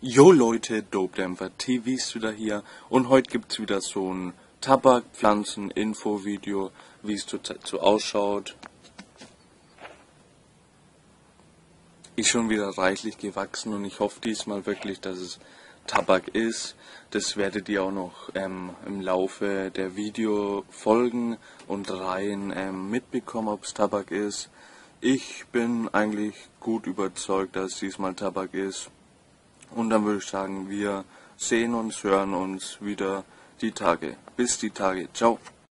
Jo Leute, Dopedämpfer TV ist wieder hier und heute gibt's wieder so ein Tabakpflanzen-Info-Video, wie es zurzeit so ausschaut. Ist schon wieder reichlich gewachsen und ich hoffe diesmal wirklich, dass es Tabak ist. Das werdet ihr auch noch im Laufe der Videofolgen und Reihen mitbekommen, ob es Tabak ist. Ich bin eigentlich gut überzeugt, dass es diesmal Tabak ist. Und dann würde ich sagen, wir sehen uns, hören uns wieder die Tage. Bis die Tage. Ciao.